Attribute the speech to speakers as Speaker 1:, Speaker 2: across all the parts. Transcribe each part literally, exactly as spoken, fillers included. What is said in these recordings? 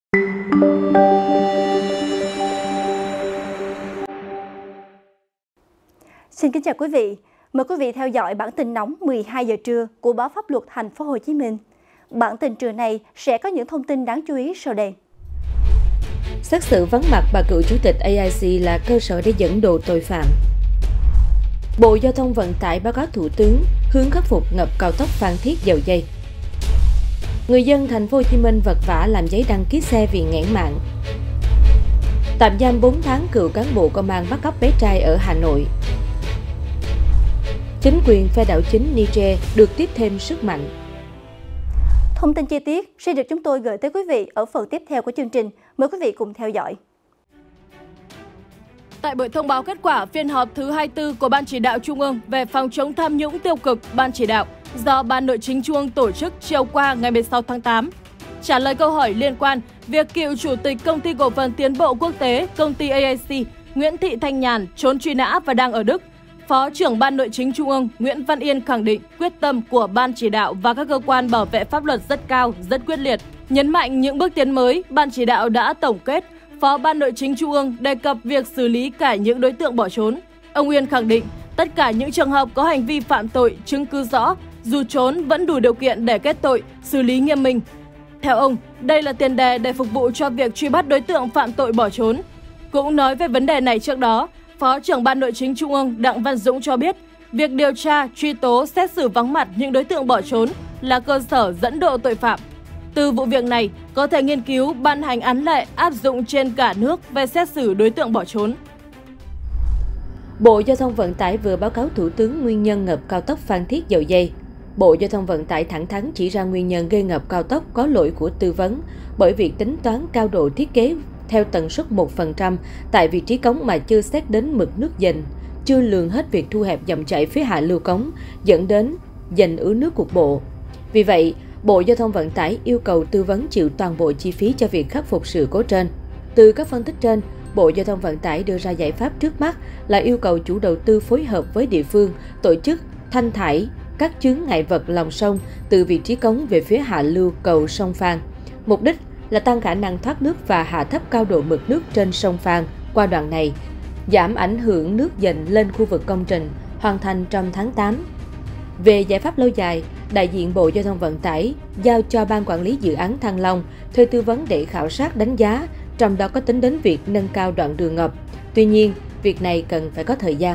Speaker 1: Xin kính chào quý vị. Mời quý vị theo dõi bản tin nóng mười hai giờ trưa của báo Pháp luật Thành phố Hồ Chí Minh. Bản tin trưa này sẽ có những thông tin đáng chú ý sau đây.
Speaker 2: Xét xử vắng mặt bà cựu chủ tịch a i xê là cơ sở để dẫn độ tội phạm. Bộ Giao thông Vận tải báo cáo Thủ tướng hướng khắc phục ngập cao tốc Phan Thiết - Dầu Giây. Người dân Thành phố Hồ Chí Minh vật vã làm giấy đăng ký xe vì nghẽn mạng. Tạm giam bốn tháng cựu cán bộ công an bắt cóc bé trai ở Hà Nội. Chính quyền phe đảo chính Niger được tiếp thêm sức mạnh.
Speaker 1: Thông tin chi tiết sẽ được chúng tôi gửi tới quý vị ở phần tiếp theo của chương trình. Mời quý vị cùng theo dõi.
Speaker 3: Tại buổi thông báo kết quả phiên họp thứ hai mươi tư của Ban Chỉ đạo Trung ương về phòng chống tham nhũng tiêu cực Ban Chỉ đạo do Ban Nội chính Trung ương tổ chức chiều qua ngày mười sáu tháng tám. Trả lời câu hỏi liên quan việc cựu Chủ tịch Công ty Cổ phần Tiến bộ Quốc tế công ty a i xê Nguyễn Thị Thanh Nhàn trốn truy nã và đang ở Đức, Phó trưởng Ban Nội chính Trung ương Nguyễn Văn Yên khẳng định quyết tâm của Ban Chỉ đạo và các cơ quan bảo vệ pháp luật rất cao, rất quyết liệt. Nhấn mạnh những bước tiến mới, Ban Chỉ đạo đã tổng kết. Phó Ban Nội chính Trung ương đề cập việc xử lý cả những đối tượng bỏ trốn. Ông Yên khẳng định tất cả những trường hợp có hành vi phạm tội, chứng cứ rõ, dù trốn vẫn đủ điều kiện để kết tội, xử lý nghiêm minh. Theo ông, đây là tiền đề để phục vụ cho việc truy bắt đối tượng phạm tội bỏ trốn. Cũng nói về vấn đề này trước đó, Phó trưởng Ban Nội chính Trung ương Đặng Văn Dũng cho biết, việc điều tra, truy tố, xét xử vắng mặt những đối tượng bỏ trốn là cơ sở dẫn độ tội phạm. Từ vụ việc này, có thể nghiên cứu ban hành án lệ áp dụng trên cả nước về xét xử đối tượng bỏ trốn.
Speaker 2: Bộ Giao thông Vận tải vừa báo cáo Thủ tướng nguyên nhân ngập cao tốc Phan Thiết - Dầu Giây. Bộ Giao thông Vận tải thẳng thắn chỉ ra nguyên nhân gây ngập cao tốc có lỗi của tư vấn bởi việc tính toán cao độ thiết kế theo tần suất một phần trăm tại vị trí cống mà chưa xét đến mực nước dành, chưa lường hết việc thu hẹp dòng chảy phía hạ lưu cống, dẫn đến dành ứ nước cục bộ. Vì vậy, Bộ Giao thông Vận tải yêu cầu tư vấn chịu toàn bộ chi phí cho việc khắc phục sự cố trên. Từ các phân tích trên, Bộ Giao thông Vận tải đưa ra giải pháp trước mắt là yêu cầu chủ đầu tư phối hợp với địa phương tổ chức thanh thải các chướng ngại vật lòng sông từ vị trí cống về phía hạ lưu cầu sông Phan. Mục đích là tăng khả năng thoát nước và hạ thấp cao độ mực nước trên sông Phan qua đoạn này, giảm ảnh hưởng nước dành lên khu vực công trình, hoàn thành trong tháng tám. Về giải pháp lâu dài, đại diện Bộ Giao thông Vận tải giao cho Ban Quản lý Dự án Thăng Long thuê tư vấn để khảo sát đánh giá, trong đó có tính đến việc nâng cao đoạn đường ngập. Tuy nhiên, việc này cần phải có thời gian.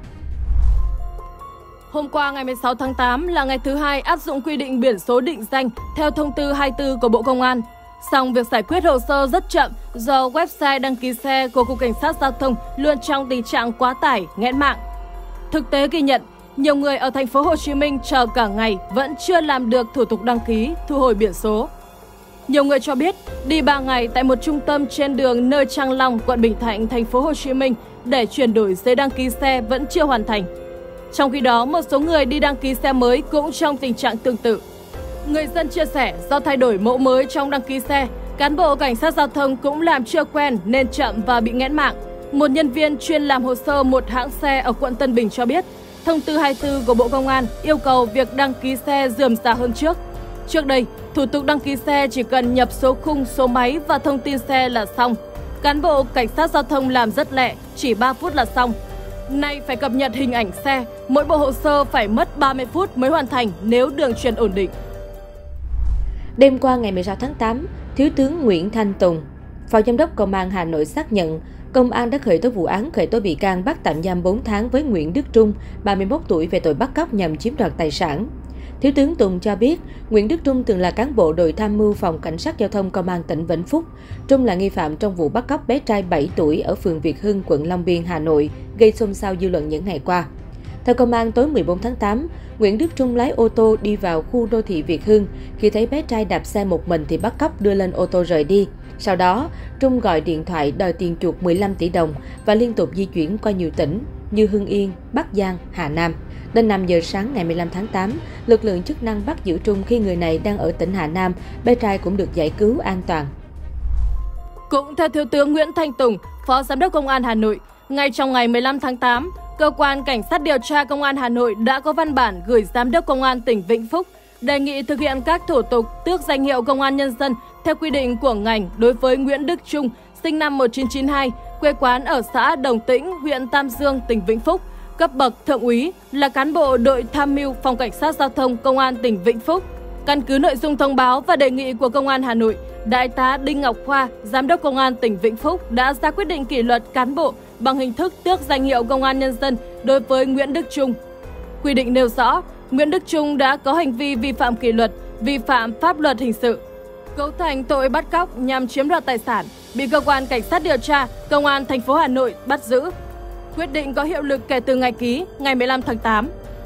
Speaker 3: Hôm qua ngày mười sáu tháng tám là ngày thứ hai áp dụng quy định biển số định danh theo thông tư hai mươi tư của Bộ Công an. Song việc giải quyết hồ sơ rất chậm do website đăng ký xe của Cục Cảnh sát Giao thông luôn trong tình trạng quá tải, nghẽn mạng. Thực tế ghi nhận, nhiều người ở Thành phố Hồ Chí Minh chờ cả ngày vẫn chưa làm được thủ tục đăng ký, thu hồi biển số. Nhiều người cho biết đi ba ngày tại một trung tâm trên đường nơi Trang Long, quận Bình Thạnh, Thành phố Hồ Chí Minh để chuyển đổi giấy đăng ký xe vẫn chưa hoàn thành. Trong khi đó, một số người đi đăng ký xe mới cũng trong tình trạng tương tự. Người dân chia sẻ do thay đổi mẫu mới trong đăng ký xe, cán bộ cảnh sát giao thông cũng làm chưa quen nên chậm và bị nghẽn mạng. Một nhân viên chuyên làm hồ sơ một hãng xe ở quận Tân Bình cho biết, thông tư hai mươi tư của Bộ Công an yêu cầu việc đăng ký xe rườm rà hơn trước. Trước đây, thủ tục đăng ký xe chỉ cần nhập số khung, số máy và thông tin xe là xong. Cán bộ cảnh sát giao thông làm rất lẹ, chỉ ba phút là xong. Nay phải cập nhật hình ảnh xe, mỗi bộ hồ sơ phải mất ba mươi phút mới hoàn thành nếu đường truyền ổn định.
Speaker 2: Đêm qua ngày mười sáu tháng tám, Thiếu tướng Nguyễn Thanh Tùng, Phó Giám đốc Công an Hà Nội xác nhận, Công an đã khởi tố vụ án khởi tố bị can bắt tạm giam bốn tháng với Nguyễn Đức Trung, ba mươi mốt tuổi về tội bắt cóc nhằm chiếm đoạt tài sản. Thiếu tướng Tùng cho biết, Nguyễn Đức Trung từng là cán bộ đội tham mưu phòng cảnh sát giao thông Công an tỉnh Vĩnh Phúc. Trung là nghi phạm trong vụ bắt cóc bé trai bảy tuổi ở phường Việt Hưng, quận Long Biên, Hà Nội, gây xôn xao dư luận những ngày qua. Theo công an, tối mười bốn tháng tám, Nguyễn Đức Trung lái ô tô đi vào khu đô thị Việt Hưng. Khi thấy bé trai đạp xe một mình thì bắt cóc đưa lên ô tô rời đi. Sau đó, Trung gọi điện thoại đòi tiền chuộc mười lăm tỷ đồng và liên tục di chuyển qua nhiều tỉnh như Hưng Yên, Bắc Giang, Hà Nam. Đến năm giờ sáng ngày mười lăm tháng tám, lực lượng chức năng bắt giữ Trung khi người này đang ở tỉnh Hà Nam, bé trai cũng được giải cứu an toàn.
Speaker 3: Cũng theo Thiếu tướng Nguyễn Thanh Tùng, Phó Giám đốc Công an Hà Nội, ngay trong ngày mười lăm tháng tám, Cơ quan Cảnh sát điều tra Công an Hà Nội đã có văn bản gửi Giám đốc Công an tỉnh Vĩnh Phúc đề nghị thực hiện các thủ tục tước danh hiệu Công an Nhân dân theo quy định của ngành đối với Nguyễn Đức Trung, sinh năm một nghìn chín trăm chín mươi hai, quê quán ở xã Đồng Tĩnh, huyện Tam Dương, tỉnh Vĩnh Phúc, cấp bậc thượng úy, là cán bộ đội tham mưu Phòng Cảnh sát Giao thông Công an tỉnh Vĩnh Phúc. Căn cứ nội dung thông báo và đề nghị của Công an Hà Nội, Đại tá Đinh Ngọc Khoa, Giám đốc Công an tỉnh Vĩnh Phúc đã ra quyết định kỷ luật cán bộ bằng hình thức tước danh hiệu Công an Nhân dân đối với Nguyễn Đức Trung. Quy định nêu rõ, Nguyễn Đức Trung đã có hành vi vi phạm kỷ luật, vi phạm pháp luật hình sự, cấu thành tội bắt cóc nhằm chiếm đoạt tài sản, bị cơ quan cảnh sát điều tra Công an thành phố Hà Nội bắt giữ. Quyết định có hiệu lực kể từ ngày ký, ngày mười lăm tháng tám.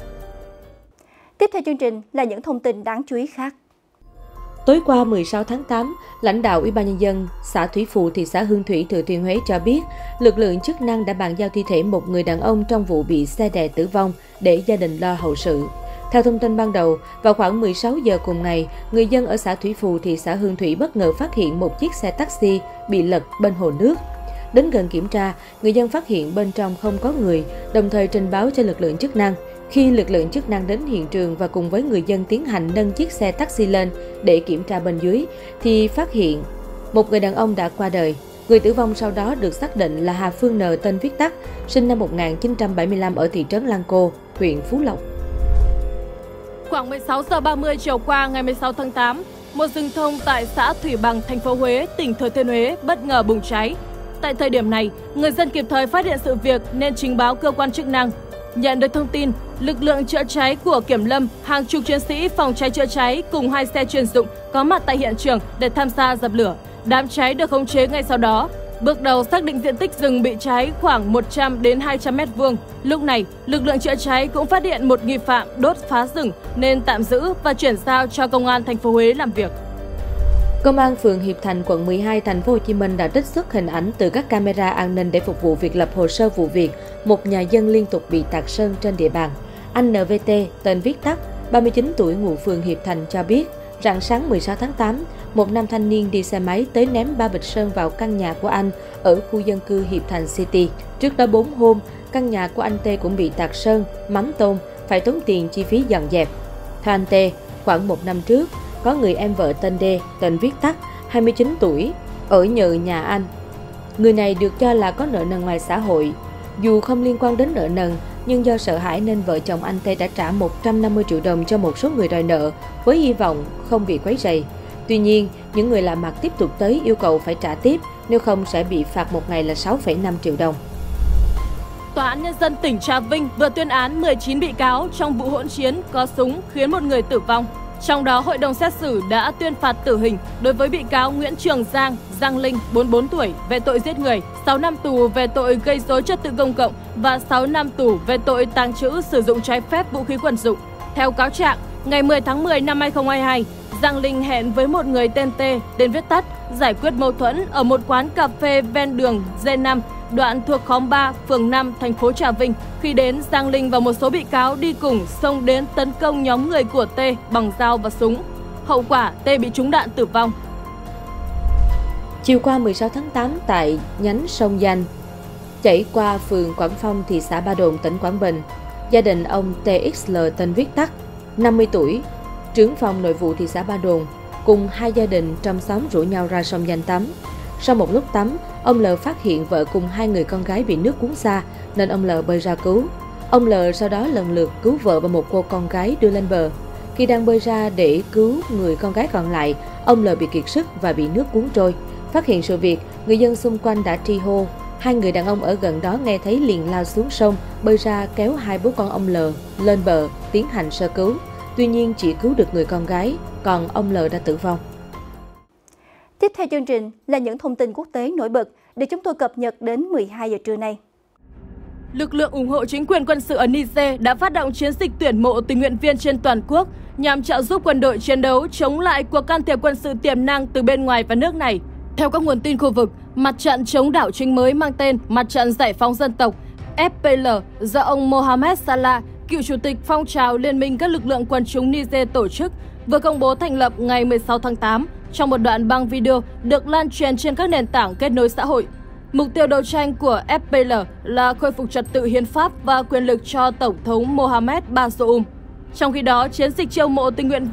Speaker 1: Tiếp theo chương trình là những thông tin đáng chú ý khác.
Speaker 2: Tối qua mười sáu tháng tám, lãnh đạo Ủy ban nhân dân xã Thủy Phù, thị xã Hương Thủy, Thừa Thiên Huế cho biết, lực lượng chức năng đã bàn giao thi thể một người đàn ông trong vụ bị xe đè tử vong để gia đình lo hậu sự. Theo thông tin ban đầu, vào khoảng mười sáu giờ cùng ngày, người dân ở xã Thủy Phù, thị xã Hương Thủy bất ngờ phát hiện một chiếc xe taxi bị lật bên hồ nước. Đến gần kiểm tra, người dân phát hiện bên trong không có người, đồng thời trình báo cho lực lượng chức năng. Khi lực lượng chức năng đến hiện trường và cùng với người dân tiến hành nâng chiếc xe taxi lên để kiểm tra bên dưới, thì phát hiện một người đàn ông đã qua đời. Người tử vong sau đó được xác định là Hà Phương N, tên viết tắt, sinh năm một nghìn chín trăm bảy mươi lăm ở thị trấn Lăng Cô, huyện Phú Lộc.
Speaker 3: Khoảng mười sáu giờ ba mươi chiều qua ngày mười sáu tháng tám, một rừng thông tại xã Thủy Bằng, thành phố Huế, tỉnh Thừa Thiên Huế bất ngờ bùng cháy. Tại thời điểm này, người dân kịp thời phát hiện sự việc nên trình báo cơ quan chức năng. Nhận được thông tin, lực lượng chữa cháy của Kiểm Lâm, hàng chục chiến sĩ phòng cháy chữa cháy cùng hai xe chuyên dụng có mặt tại hiện trường để tham gia dập lửa. Đám cháy được khống chế ngay sau đó. Bước đầu xác định diện tích rừng bị cháy khoảng một trăm đến hai trăm mét vuông. Lúc này, lực lượng chữa cháy cũng phát hiện một nghi phạm đốt phá rừng nên tạm giữ và chuyển giao cho Công an thành phố Huế làm việc.
Speaker 2: Công an phường Hiệp Thành, quận mười hai, thành phố Hồ Chí Minh đã trích xuất hình ảnh từ các camera an ninh để phục vụ việc lập hồ sơ vụ việc một nhà dân liên tục bị tạt sơn trên địa bàn. Anh en vê tê, tên viết tắt, ba mươi chín tuổi, ngụ phường Hiệp Thành cho biết, rạng sáng mười sáu tháng tám, một nam thanh niên đi xe máy tới ném ba bịch sơn vào căn nhà của anh ở khu dân cư Hiệp Thành City. Trước đó bốn hôm, căn nhà của anh T cũng bị tạt sơn, mắm tôm, phải tốn tiền chi phí dọn dẹp. Theo anh T, khoảng một năm trước, có người em vợ tên D, tên viết tắt, hai mươi chín tuổi, ở nhờ nhà anh. Người này được cho là có nợ nần ngoài xã hội. Dù không liên quan đến nợ nần, nhưng do sợ hãi nên vợ chồng anh T đã trả một trăm năm mươi triệu đồng cho một số người đòi nợ, với hy vọng không bị quấy rầy. Tuy nhiên, những người lạ mặt tiếp tục tới yêu cầu phải trả tiếp, nếu không sẽ bị phạt một ngày là sáu phẩy năm triệu đồng.
Speaker 3: Tòa án Nhân dân tỉnh Trà Vinh vừa tuyên án mười chín bị cáo trong vụ hỗn chiến có súng khiến một người tử vong. Trong đó, hội đồng xét xử đã tuyên phạt tử hình đối với bị cáo Nguyễn Trường Giang, Giang Linh, bốn mươi bốn tuổi, về tội giết người, sáu năm tù về tội gây rối trật tự công cộng và sáu năm tù về tội tàng trữ sử dụng trái phép vũ khí quân dụng. Theo cáo trạng, ngày mười tháng mười năm hai nghìn không trăm hai mươi hai, Giang Linh hẹn với một người tên T, tên viết tắt, giải quyết mâu thuẫn ở một quán cà phê ven đường D năm, đoạn thuộc khóm ba, phường năm, thành phố Trà Vinh. Khi đến, Giang Linh và một số bị cáo đi cùng xông đến tấn công nhóm người của T bằng dao và súng. Hậu quả, T bị trúng đạn tử vong.
Speaker 2: Chiều qua mười sáu tháng tám, tại nhánh sông Danh, chảy qua phường Quảng Phong, thị xã Ba Đồn, tỉnh Quảng Bình, gia đình ông tê ích lờ, tên viết tắt, năm mươi tuổi, trưởng phòng nội vụ thị xã Ba Đồn, cùng hai gia đình trong xóm rủ nhau ra sông Danh tắm. Sau một lúc tắm, ông L phát hiện vợ cùng hai người con gái bị nước cuốn xa nên ông L bơi ra cứu. Ông L sau đó lần lượt cứu vợ và một cô con gái đưa lên bờ. Khi đang bơi ra để cứu người con gái còn lại, ông L bị kiệt sức và bị nước cuốn trôi. Phát hiện sự việc, người dân xung quanh đã tri hô. Hai người đàn ông ở gần đó nghe thấy liền lao xuống sông, bơi ra kéo hai bố con ông L lên bờ, tiến hành sơ cứu. Tuy nhiên chỉ cứu được người con gái, còn ông L đã tử vong.
Speaker 1: Tiếp theo chương trình là những thông tin quốc tế nổi bật để chúng tôi cập nhật đến mười hai giờ trưa nay.
Speaker 3: Lực lượng ủng hộ chính quyền quân sự ở Niger đã phát động chiến dịch tuyển mộ tình nguyện viên trên toàn quốc nhằm trợ giúp quân đội chiến đấu chống lại cuộc can thiệp quân sự tiềm năng từ bên ngoài vào nước này. Theo các nguồn tin khu vực, mặt trận chống đảo chính mới mang tên Mặt trận Giải phóng Dân tộc F P L do ông Mohamed Salah, cựu chủ tịch phong trào Liên minh các lực lượng quần chúng Niger tổ chức, vừa công bố thành lập ngày mười sáu tháng tám trong một đoạn băng video được lan truyền trên các nền tảng kết nối xã hội. Mục tiêu đấu tranh của F P L là khôi phục trật tự hiến pháp và quyền lực cho Tổng thống Mohamed Bazoum. Trong khi đó, chiến dịch chiêu mộ tình nguyện viên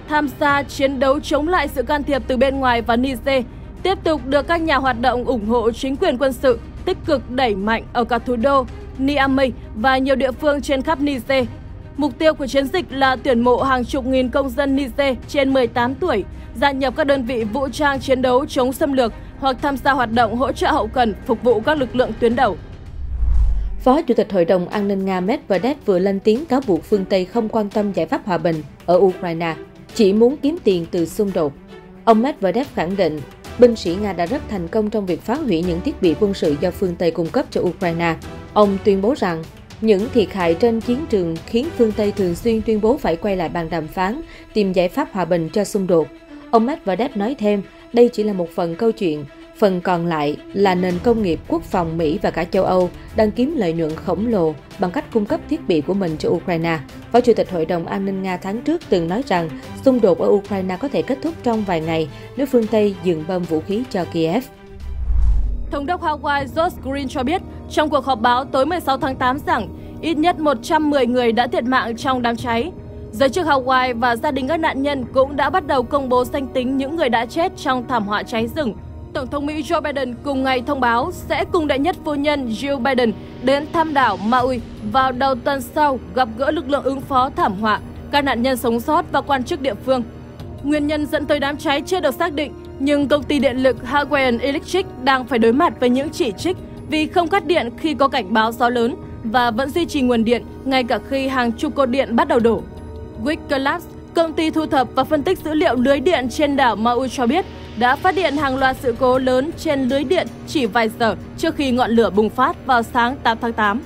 Speaker 3: tham gia chiến đấu chống lại sự can thiệp từ bên ngoài vào Niger, tiếp tục được các nhà hoạt động ủng hộ chính quyền quân sự tích cực đẩy mạnh ở cả thủ đô Niamey và nhiều địa phương trên khắp Niger. Mục tiêu của chiến dịch là tuyển mộ hàng chục nghìn công dân Niger trên mười tám tuổi, gia nhập các đơn vị vũ trang chiến đấu chống xâm lược hoặc tham gia hoạt động hỗ trợ hậu cần phục vụ các lực lượng tuyến đầu.
Speaker 2: Phó Chủ tịch Hội đồng An ninh Nga Medvedev vừa lên tiếng cáo buộc phương Tây không quan tâm giải pháp hòa bình ở Ukraine, chỉ muốn kiếm tiền từ xung đột. Ông Medvedev khẳng định binh sĩ Nga đã rất thành công trong việc phá hủy những thiết bị quân sự do phương Tây cung cấp cho Ukraine. Ông tuyên bố rằng những thiệt hại trên chiến trường khiến phương Tây thường xuyên tuyên bố phải quay lại bàn đàm phán, tìm giải pháp hòa bình cho xung đột. Ông Medvedev nói thêm, đây chỉ là một phần câu chuyện, phần còn lại là nền công nghiệp quốc phòng Mỹ và cả châu Âu đang kiếm lợi nhuận khổng lồ bằng cách cung cấp thiết bị của mình cho Ukraine. Phó Chủ tịch Hội đồng An ninh Nga tháng trước từng nói rằng xung đột ở Ukraine có thể kết thúc trong vài ngày nếu phương Tây dừng bơm vũ khí cho Kiev.
Speaker 3: Thống đốc Hawaii Josh Green cho biết trong cuộc họp báo tối mười sáu tháng tám rằng ít nhất một trăm mười người đã thiệt mạng trong đám cháy. Giới chức Hawaii và gia đình các nạn nhân cũng đã bắt đầu công bố danh tính những người đã chết trong thảm họa cháy rừng. Tổng thống Mỹ Joe Biden cùng ngày thông báo sẽ cùng đệ nhất phu nhân Jill Biden đến thăm đảo Maui vào đầu tuần sau gặp gỡ lực lượng ứng phó thảm họa, các nạn nhân sống sót và quan chức địa phương. Nguyên nhân dẫn tới đám cháy chưa được xác định, nhưng công ty điện lực Hawaiian Electric đang phải đối mặt với những chỉ trích vì không cắt điện khi có cảnh báo gió lớn và vẫn duy trì nguồn điện ngay cả khi hàng chục cột điện bắt đầu đổ. Wick Labs, công ty thu thập và phân tích dữ liệu lưới điện trên đảo Maui cho biết đã phát hiện hàng loạt sự cố lớn trên lưới điện chỉ vài giờ trước khi ngọn lửa bùng phát vào sáng tám tháng tám.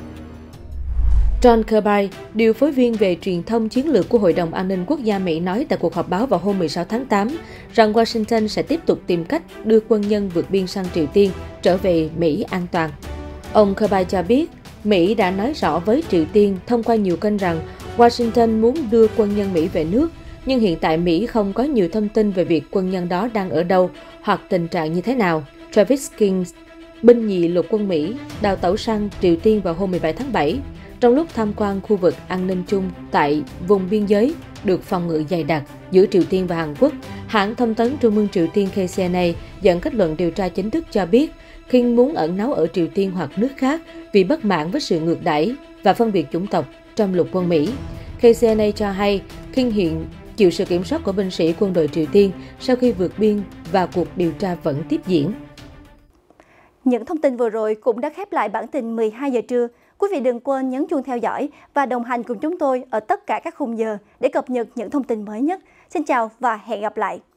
Speaker 2: John Kirby, điều phối viên về truyền thông chiến lược của Hội đồng An ninh Quốc gia Mỹ nói tại cuộc họp báo vào hôm mười sáu tháng tám rằng Washington sẽ tiếp tục tìm cách đưa quân nhân vượt biên sang Triều Tiên trở về Mỹ an toàn. Ông Kirby cho biết, Mỹ đã nói rõ với Triều Tiên thông qua nhiều kênh rằng Washington muốn đưa quân nhân Mỹ về nước, nhưng hiện tại Mỹ không có nhiều thông tin về việc quân nhân đó đang ở đâu hoặc tình trạng như thế nào. Travis King, binh nhì lục quân Mỹ, đào tẩu sang Triều Tiên vào hôm mười bảy tháng bảy, trong lúc tham quan khu vực an ninh chung tại vùng biên giới được phòng ngự dày đặc giữa Triều Tiên và Hàn Quốc. Hãng thông tấn Trung ương Triều Tiên K C N A dẫn kết luận điều tra chính thức cho biết King muốn ẩn náu ở Triều Tiên hoặc nước khác vì bất mãn với sự ngược đãi và phân biệt chủng tộc trong lục quân Mỹ. K C N A cho hay King hiện chịu sự kiểm soát của binh sĩ quân đội Triều Tiên sau khi vượt biên và cuộc điều tra vẫn tiếp diễn.
Speaker 1: Những thông tin vừa rồi cũng đã khép lại bản tin mười hai giờ trưa. Quý vị đừng quên nhấn chuông theo dõi và đồng hành cùng chúng tôi ở tất cả các khung giờ để cập nhật những thông tin mới nhất. Xin chào và hẹn gặp lại!